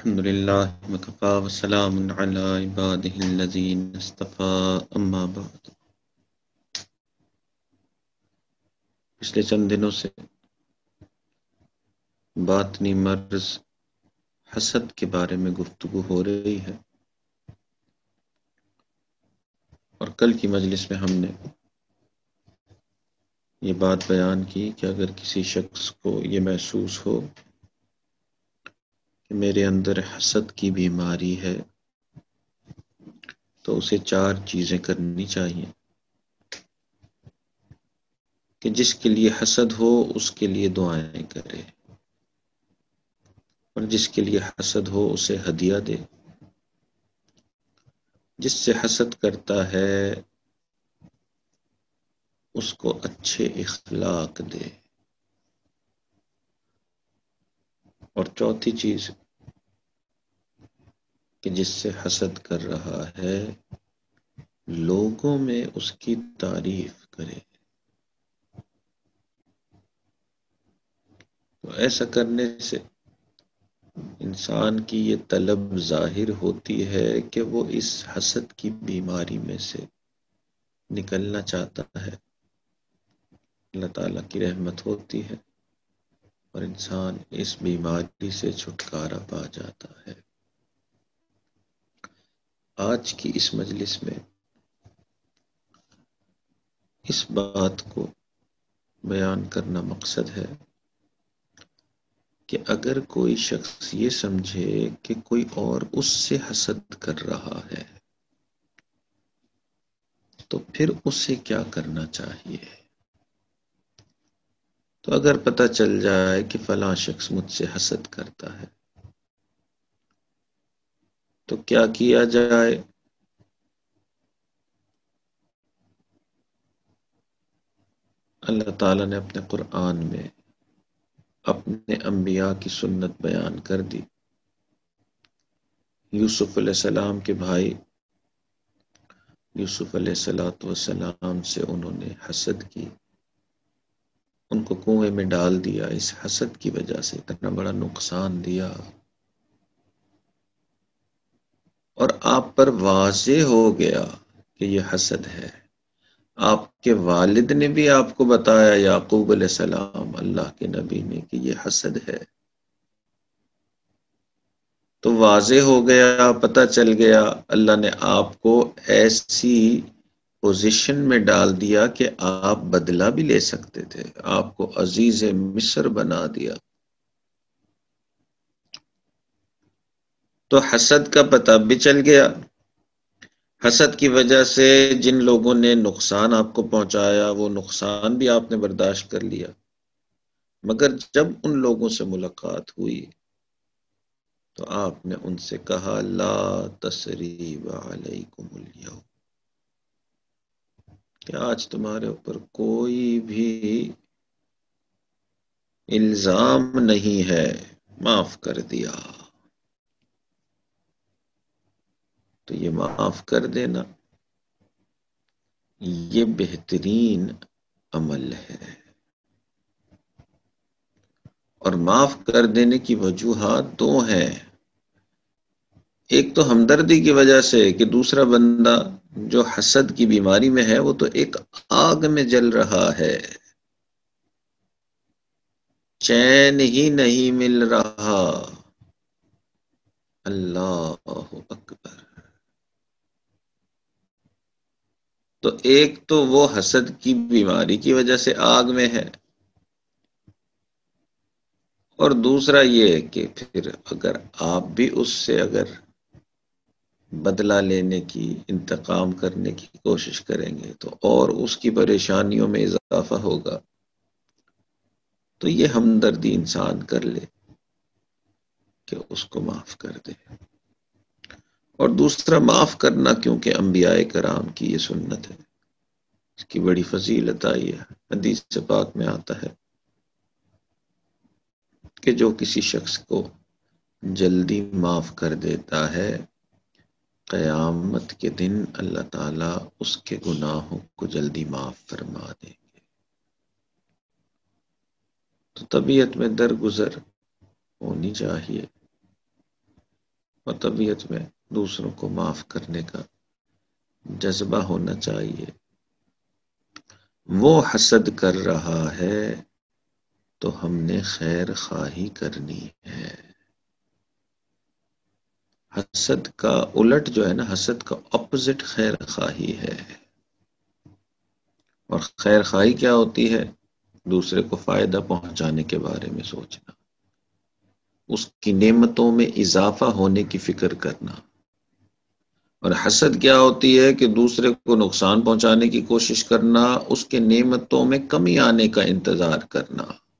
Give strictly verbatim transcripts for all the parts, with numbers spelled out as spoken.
الحمد للہ وکفا وسلام علی عبادہ الذین اصطفیٰ اما بعد۔ پچھلے چند دنوں سے باطنی مرض حسد کے بارے میں گفتگو ہو رہی ہے، اور کل کی مجلس میں ہم نے یہ بات بیان کی کہ اگر کسی شخص کو یہ محسوس ہو کہ میرے اندر حسد کی بیماری ہے تو اسے چار چیزیں کرنی چاہیے کہ جس کے لیے حسد ہو اس کے لیے دعائیں کرے، اور جس کے لیے حسد ہو اسے ہدیہ دے، جس سے حسد کرتا ہے اس کو اچھے اخلاق دے، اور چوتھی چیز کہ جس سے حسد کر رہا ہے لوگوں میں اس کی تعریف کرے۔ تو ایسا کرنے سے انسان کی یہ طلب ظاہر ہوتی ہے کہ وہ اس حسد کی بیماری میں سے نکلنا چاہتا ہے، اللہ تعالیٰ کی رحمت ہوتی ہے اور انسان اس بیماری سے چھٹکارا پا جاتا ہے۔ آج کی اس مجلس میں اس بات کو بیان کرنا مقصد ہے کہ اگر کوئی شخص یہ سمجھے کہ کوئی اور اس سے حسد کر رہا ہے تو پھر اسے کیا کرنا چاہیے۔ تو اگر پتہ چل جائے کہ فلاں شخص مجھ سے حسد کرتا ہے تو کیا کیا جائے؟ اللہ تعالیٰ نے اپنے قرآن میں اپنے انبیاء کی سنت بیان کر دی۔ یوسف علیہ السلام کے بھائی یوسف علیہ السلام سے انہوں نے حسد کی، ان کو کنویں میں ڈال دیا، اس حسد کی وجہ سے اتنا بڑا نقصان دیا، اور آپ پر واضح ہو گیا کہ یہ حسد ہے۔ آپ کے والد نے بھی آپ کو بتایا، یعقوب علیہ السلام اللہ کے نبی نے، کہ یہ حسد ہے، تو واضح ہو گیا، پتہ چل گیا، اللہ نے آپ کو ایسی پوزیشن میں ڈال دیا کہ آپ بدلہ بھی لے سکتے تھے، آپ کو عزیز مصر بنا دیا۔ تو حسد کا پتہ بھی چل گیا، حسد کی وجہ سے جن لوگوں نے نقصان آپ کو پہنچایا وہ نقصان بھی آپ نے برداشت کر لیا، مگر جب ان لوگوں سے ملاقات ہوئی تو آپ نے ان سے کہا لا تثریب علیکم الیوم، کہ آج تمہارے اوپر کوئی بھی الزام نہیں ہے، معاف کر دیا۔ تو یہ معاف کر دینا یہ بہترین عمل ہے، اور معاف کر دینے کی وجوہات دو ہیں، ایک تو ہمدردی کی وجہ سے کہ دوسرا بندہ جو حسد کی بیماری میں ہے وہ تو ایک آگ میں جل رہا ہے، چین ہی نہیں مل رہا۔ اللہ اکبر۔ تو ایک تو وہ حسد کی بیماری کی وجہ سے آگ میں ہے، اور دوسرا یہ کہ پھر اگر آپ بھی اس سے اگر بدلہ لینے کی، انتقام کرنے کی کوشش کریں گے تو اور اس کی پریشانیوں میں اضافہ ہوگا۔ تو یہ ہمدردی انسان کر لے کہ اس کو معاف کر دے، اور دوسرا معاف کرنا کیونکہ انبیاء کرام کی یہ سنت ہے، اس کی بڑی فضیلت آئی ہے، حدیث سے پاک میں آتا ہے کہ جو کسی شخص کو جلدی معاف کر دیتا ہے قیامت کے دن اللہ تعالیٰ اس کے گناہوں کو جلدی معاف فرما دیں گے۔ تو طبیعت میں درگزر ہونی چاہیے، اور طبیعت میں دوسروں کو معاف کرنے کا جذبہ ہونا چاہیے۔ وہ حسد کر رہا ہے تو ہم نے خیر خواہی کرنی ہے۔ حسد کا الٹ جو ہے نا، حسد کا اپوزٹ خیر خواہی ہے۔ اور خیر خواہی کیا ہوتی ہے؟ دوسرے کو فائدہ پہنچانے کے بارے میں سوچنا، اس کی نعمتوں میں اضافہ ہونے کی فکر کرنا۔ اور حسد کیا ہوتی ہے کہ دوسرے کو نقصان پہنچانے کی کوشش کرنا، اس کے نعمتوں میں کمی آنے کا انتظار کرنا۔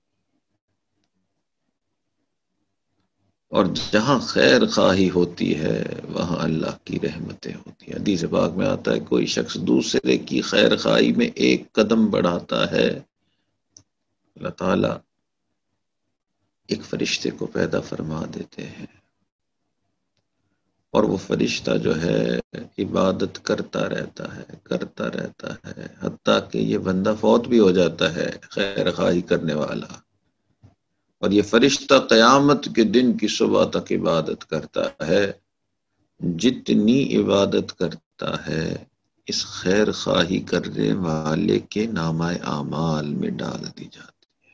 اور جہاں خیر خواہی ہوتی ہے وہاں اللہ کی رحمتیں ہوتی ہیں۔ حدیث پاک میں آتا ہے کوئی شخص دوسرے کی خیر خواہی میں ایک قدم بڑھاتا ہے، اللہ تعالیٰ ایک فرشتے کو پیدا فرما دیتے ہیں، اور وہ فرشتہ جو ہے عبادت کرتا رہتا ہے کرتا رہتا ہے حتیٰ کہ یہ بندہ فوت بھی ہو جاتا ہے خیر خواہی کرنے والا، اور یہ فرشتہ قیامت کے دن کی صبح تک عبادت کرتا ہے۔ جتنی عبادت کرتا ہے اس خیر خواہی کرنے والے کے نامہ اعمال میں ڈال دی جاتی ہے۔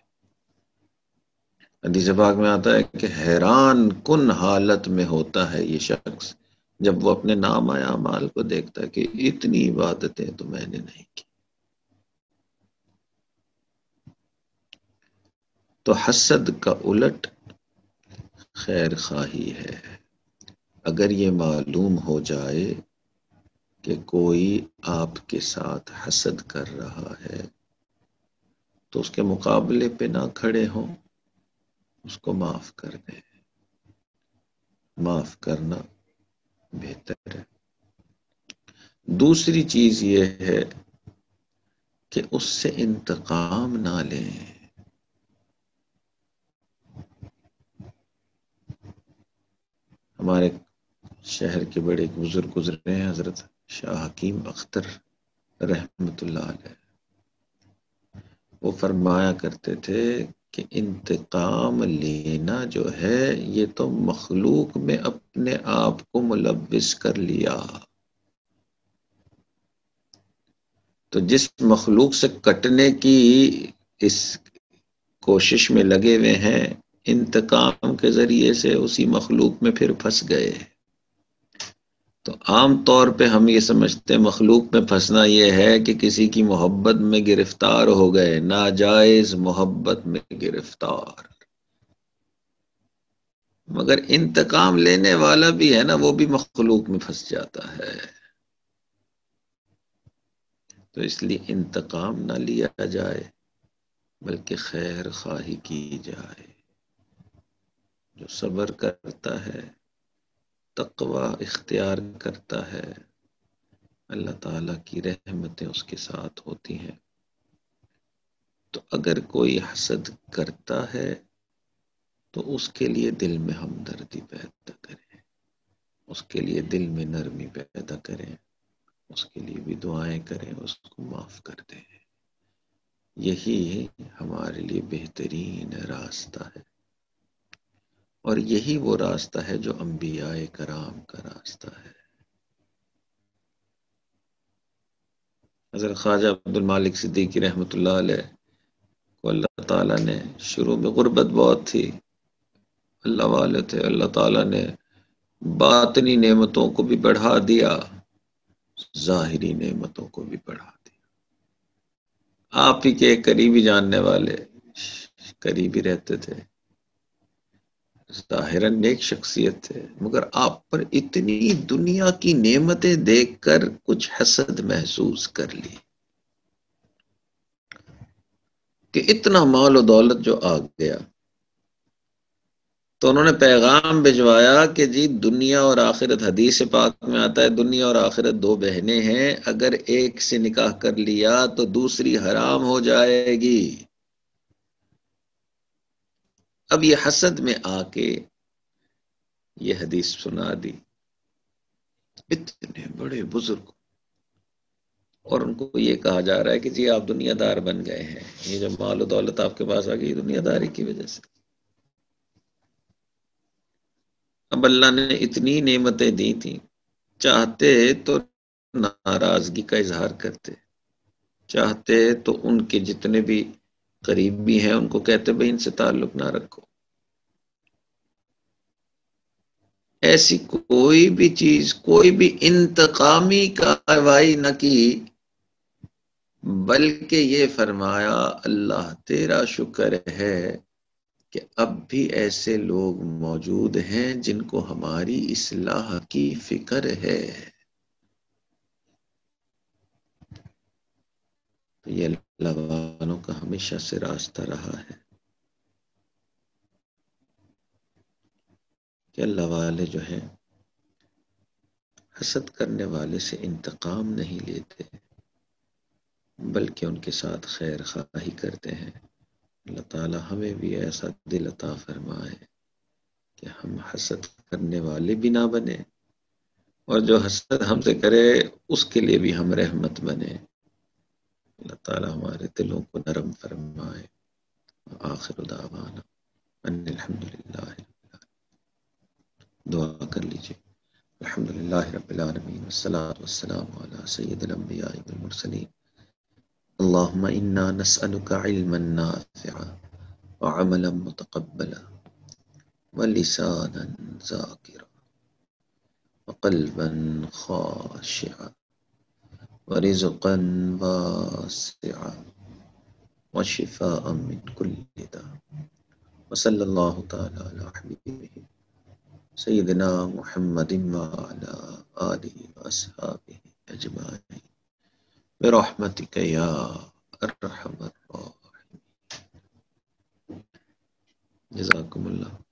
حدیث پاک میں آتا ہے کہ حیران کن حالت میں ہوتا ہے یہ شخص جب وہ اپنے نامہ اعمال کو دیکھتا ہے کہ اتنی عبادتیں تو میں نے نہیں کی۔ تو حسد کا الٹ خیر خواہی ہے۔ اگر یہ معلوم ہو جائے کہ کوئی آپ کے ساتھ حسد کر رہا ہے تو اس کے مقابلے پہ نہ کھڑے ہوں، اس کو معاف کر دیں۔ معاف کرنا بہتر ہے۔ دوسری چیز یہ ہے کہ اس سے انتقام نہ لیں۔ ہمارے شہر کے بڑے ایک بزرگ گزرے ہیں، حضرت شاہ حکیم اختر رحمت اللہ علیہ۔ وہ فرمایا کرتے تھے کہ انتقام لینا جو ہے یہ تو مخلوق میں اپنے آپ کو ملوث کر لیا۔ تو جس مخلوق سے کٹنے کی اس کوشش میں لگے ہوئے ہیں، انتقام کے ذریعے سے اسی مخلوق میں پھر پھنس گئے۔ تو عام طور پہ ہم یہ سمجھتے ہیں مخلوق میں پھنسنا یہ ہے کہ کسی کی محبت میں گرفتار ہو گئے، ناجائز محبت میں گرفتار۔ مگر انتقام لینے والا بھی ہے نا، وہ بھی مخلوق میں پھنس جاتا ہے۔ تو اس لیے انتقام نہ لیا جائے بلکہ خیر خواہی کی جائے۔ جو صبر کرتا ہے، تقوی اختیار کرتا ہے، اللہ تعالیٰ کی رحمتیں اس کے ساتھ ہوتی ہیں۔ تو اگر کوئی حسد کرتا ہے تو اس کے لیے دل میں ہمدردی پیدا کریں، اس کے لیے دل میں نرمی پیدا کریں، اس کے لیے بھی دعائیں کریں، اس کو معاف کر دیں۔ یہی ہمارے لیے بہترین راستہ ہے، اور یہی وہ راستہ ہے جو انبیاء کرام کا راستہ ہے۔ حضرت خواجہ عبد المالک صدیقی رحمۃ اللہ علیہ کو اللہ تعالیٰ نے، شروع میں غربت بہت تھی، اللہ والے تھے، اللہ تعالیٰ نے باطنی نعمتوں کو بھی بڑھا دیا، ظاہری نعمتوں کو بھی بڑھا دیا۔ آپ ہی کے قریبی جاننے والے قریبی رہتے تھے، ظاہراً نیک شخصیت تھے، مگر آپ پر اتنی دنیا کی نعمتیں دیکھ کر کچھ حسد محسوس کر لی کہ اتنا مال و دولت جو آ گیا۔ تو انہوں نے پیغام بھجوایا کہ جی دنیا اور آخرت، حدیث پاک میں آتا ہے دنیا اور آخرت دو بہنیں ہیں، اگر ایک سے نکاح کر لیا تو دوسری حرام ہو جائے گی۔ اب یہ حسد میں آ کے یہ حدیث سنا دی اتنے بڑے بزرگ، اور ان کو یہ کہا جا رہا ہے کہ جی آپ دنیا دار بن گئے ہیں، یہ جو مال و دولت آپ کے پاس آ گئی دنیا داری کی وجہ سے۔ اب اللہ نے اتنی نعمتیں دی تھیں، چاہتے تو ناراضگی کا اظہار کرتے، چاہتے تو ان کے جتنے بھی قریبی ہیں ان کو کہتے بھائی ان سے تعلق نہ رکھو. ایسی کوئی بھی چیز، کوئی بھی انتقامی کارروائی نہ کی، بلکہ یہ فرمایا اللہ تیرا شکر ہے کہ اب بھی ایسے لوگ موجود ہیں جن کو ہماری اصلاح کی فکر ہے. یہ اللہ والوں کا ہمیشہ سے راستہ رہا ہے کہ اللہ والے جو ہیں حسد کرنے والے سے انتقام نہیں لیتے، بلکہ ان کے ساتھ خیر خواہی کرتے ہیں. اللہ تعالی ہمیں بھی ایسا دل عطا فرمائے کہ ہم حسد کرنے والے بھی نہ بنے، اور جو حسد ہم سے کرے اس کے لیے بھی ہم رحمت بنے. اللہ تعالی ہمارے دلوں کو نرم فرمائے. آخر دعوانا ان الحمدللہ. دعا کر لیجئے. الحمدللہ رب العالمین والصلاة والسلام علی سید الانبیاء والمرسلین. اللہم انا نسألک علما نافعا وعملا متقبلا ولسانا ذاکرا وقلبا خاشعا ورزقا واسعا وشفاء من كل داء. وصلی اللہ تعالی علی حبیبہ سیدنا محمد وعلی آلہ واصحابہ اجمعین برحمتک یا ارحم الراحمین. جزاکم اللہ.